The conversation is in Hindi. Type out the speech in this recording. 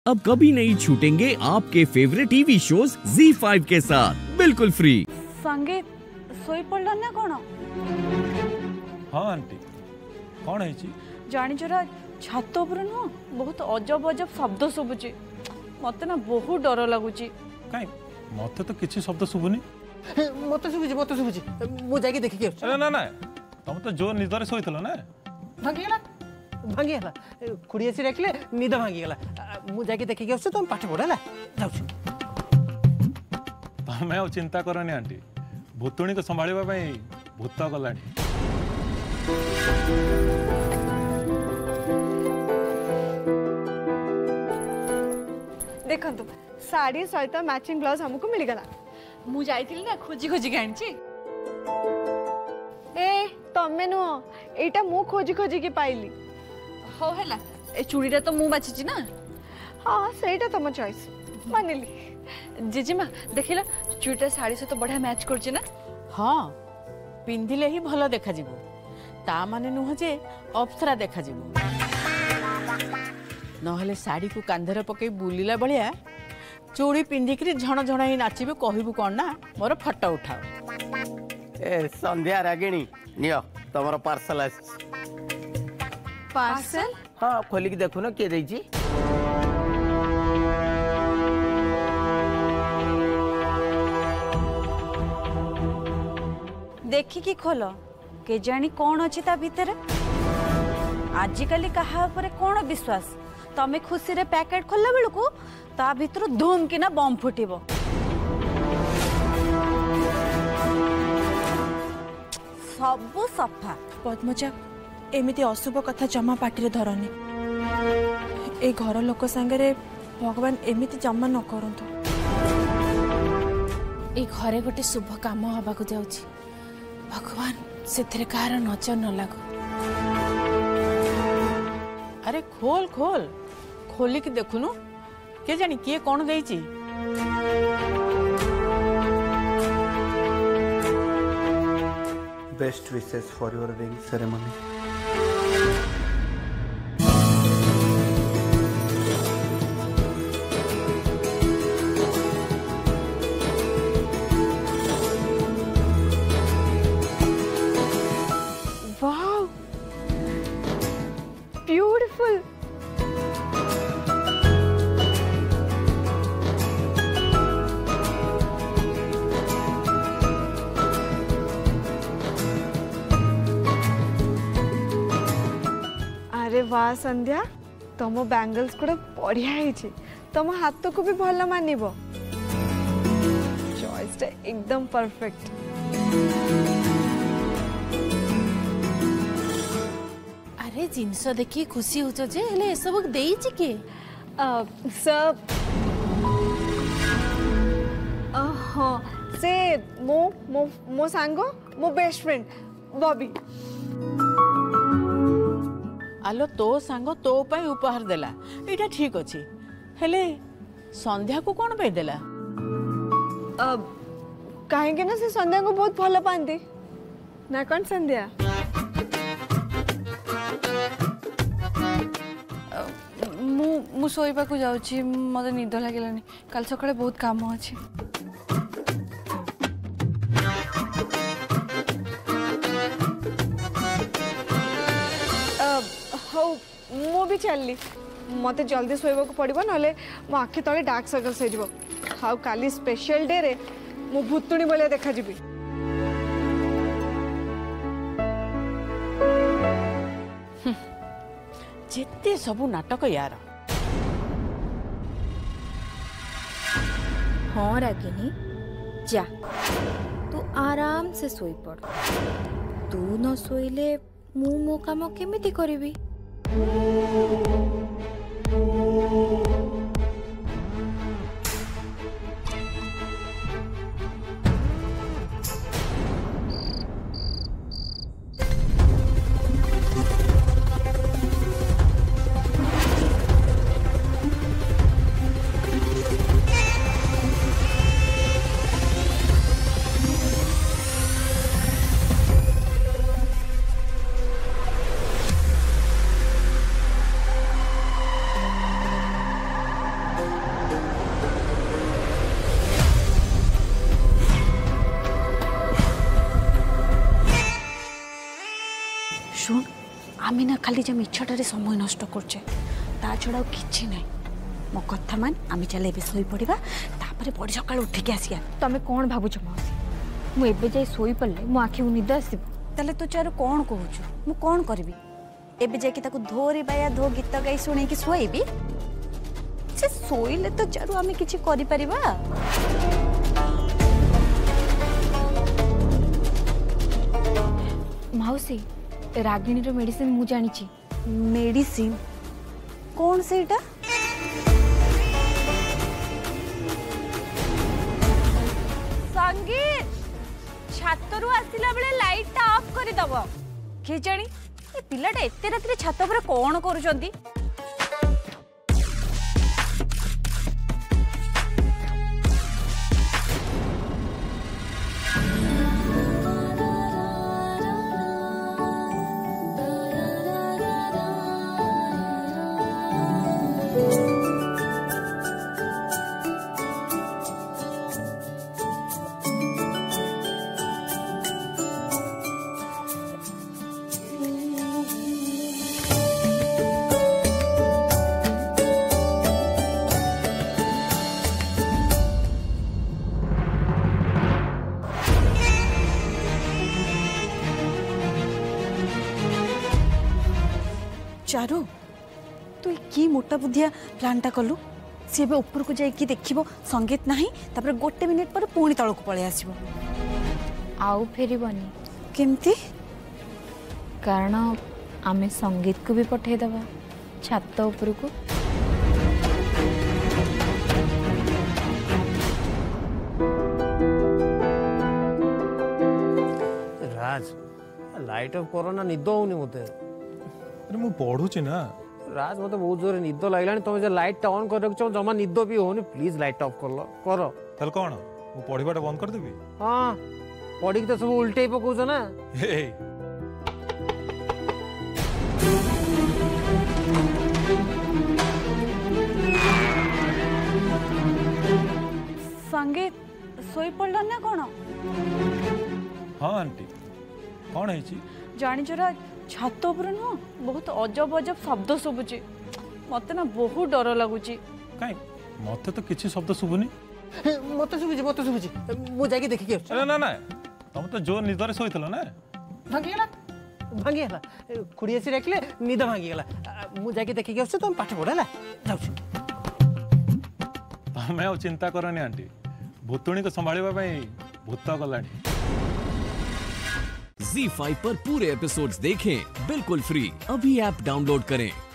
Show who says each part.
Speaker 1: अब कभी नहीं छूटेंगे आपके फेवरेट टीवी शोज ZEE5 के साथ बिल्कुल फ्री।
Speaker 2: संगीत सोई पड़ल ना कौन?
Speaker 3: हाँ आंटी कौन है?
Speaker 2: जानी चोरा छात उपर नुह बहुत अजब अजब शब्द शुभुची मत ना बहुत डर लगुच।
Speaker 3: कहीं मत तो किसी शब्द शुभुनी।
Speaker 4: मत शुभुची मु जाके देखिके
Speaker 3: अरे ना ना तुम तो जो निदरे सोईथलो ना
Speaker 4: भांगीगला खुड़ी आसी डाकिले निद भांगीगला मु जाके देखिके आसु तुम पाठ पढ़ला जाउछु।
Speaker 3: तमें आ चिंता करनी आंटी भूतुणी को संभाळिबा पई भूत गलानी।
Speaker 5: देखंतु साड़ी सहित मैचिंग ब्लाउज हमको मिलगला।
Speaker 2: मु जाइथिली ना खोजी खोजी गाणची।
Speaker 5: ए तमे नु एटा मु खोजी खोजी के पाइली।
Speaker 2: हो हैला ए चूड़ीटा तो मु बाछिची ना।
Speaker 5: हां सेटा तम चॉइस मानिली।
Speaker 2: जीजीमा देखिला चूड़ीटा साड़ी से तो बढ़िया मैच करची ना।
Speaker 6: हाँ पिंधिले ही भल देखा जिवो ता माने नुह जे अप्सरा देखा जिवो नहले साड़ी को कांधर पकई बुलिला बलिया चूड़ी पिंधिकरी झण झण ही नाचिबे कहबू कौन ना मोर फोटो उठाओ।
Speaker 4: ए संध्या रागिणी नियो तमरो पार्सल आस।
Speaker 5: पार्सल?
Speaker 4: हाँ खोली की देखो ना के देजी।
Speaker 2: देखिकी खोल के जानी कौन अच्छी ता भीतर। आजिकली कहा पर कौन विश्वास तमे खुशी रे पैकेट खोलला बेलू ता भीतर धूम किना बम फुटिबो। सबु सफा।
Speaker 7: पद्मजा एमिति अशुभ कथा जमा पाटी धरनी। ए घर लोक संगे भगवान एमिति जमा न करंतु। ए घरे गोटे शुभ काम हबाकू जाउची भगवान से कहार नजर न लागू।
Speaker 6: अरे खोल खोल खोली की देखुनु के जानी किए कौन देइची।
Speaker 8: Best wishes for your ring ceremony.
Speaker 5: Wow, beautiful. अरे वाह संध्या तुम बैंगल्स गुड़ा बढ़िया है तुम हाथ को भी भल मानिब। चॉइस एकदम परफेक्ट।
Speaker 7: अरे जिनस देखी खुशी हो जे हेले सब देइछि के
Speaker 5: सब हाँ से मो सांगो मो बेस्ट फ्रेंड बॉबी।
Speaker 6: आलो तो सांग तो पाई उपहार देला एटा ठीक अछि हेले संध्या को कौन पे देला?
Speaker 5: कहेंगे ना से संध्या को बहुत भल पाती ना कौन संध्या।
Speaker 2: मु सोइबा को जाउची मते निद लागिलानी काल सकाळे बहुत काम अछि।
Speaker 5: हौ मु भी चलली मते जल्दी सोइबा को पड़िबो नले मो आखि तले डार्क सर्कल्स हेजिबो। हाउ काली स्पेशल डे रे मु भूतुणी बोले देखा जिबी।
Speaker 6: जेते सबु नाटक यार।
Speaker 9: हाँ रागिनी जा तू आराम से सोई पड़। तू न सोइले मु मो काम केमिति करिबी।
Speaker 2: आम ना खाली जब मिछटारे समय नष्ट करचे ता छड़ा किछि नहीं मो कथा मान आम चले शोई पड़ा तापर बड़ी सका उठिक आसिया
Speaker 9: तमे कौन भावुछ मौसी मु एबे जाई सोई पड़ले मो आखि निद आसीबो
Speaker 2: ताले तू चारू कौन कहूछु मु कौन करबी एबे जाके ताको धोरी बाया धो गीत गाई सुने कि सोईबी से सोईले तो चारू आमे किछि करि परिबा
Speaker 9: मौसी रागिणी रो मेडिसिन मु जानी छी
Speaker 2: मेडिसिन कौन सेटा संगीत छातरू आसिला बेले लाइट टा ऑफ करि दबो के जानी ए पिलाटा एते रात्री छात पर कौन करूचंती चारू तू की मोटा बुद्धिया प्लानटा कलु सी ए ऊपर को जाइए देखिबो संगीत नाही तापर गोटे मिनिट पर पुणी तल को पळे आसीबो
Speaker 9: आउ फेरिबनी
Speaker 2: केमती
Speaker 9: कारण आमे संगीत को भी पठे दबा छात ऊपर को
Speaker 4: राज लाइट ऑफ करो ना निद होनी मते
Speaker 3: अरे मु पढ़ुची ना
Speaker 4: राज मते बहुत जोर निद लागलानी तुम जे लाइट ऑन कर रख जमा निद भी होनी प्लीज लाइट ऑफ कर लो करो
Speaker 3: ताल कौन मु पढ़वाटा बंद कर देबी
Speaker 4: हां पढ़ी तो सब उल्टे पकोछ ना
Speaker 3: हे
Speaker 2: संगीत सोई पड़ल ना कौन
Speaker 3: हाँ आंटी कौन है
Speaker 2: जानी चोरा छात उपर नुह बहुत अजब अजब शब्द शुभुची मत ना बहुत डर लगुच
Speaker 3: कहीं मत तो किसी शब्द शुभुनी
Speaker 4: मते सुबुची मु जाके देखि के
Speaker 3: अरे ना ना तुम तो जो निदरे सोईतलो ना
Speaker 4: भांगी गला खुड़ी आसी रखले निद भांगी गला मु जाके देखि के तुम पाठ पढ़ला जाउछु
Speaker 3: तमें और चिंता करनी आंटी भूतुणी को संभालिबा पई भूत गलानी
Speaker 1: Z5 पर पूरे एपिसोड्स देखें बिल्कुल फ्री अभी ऐप डाउनलोड करें।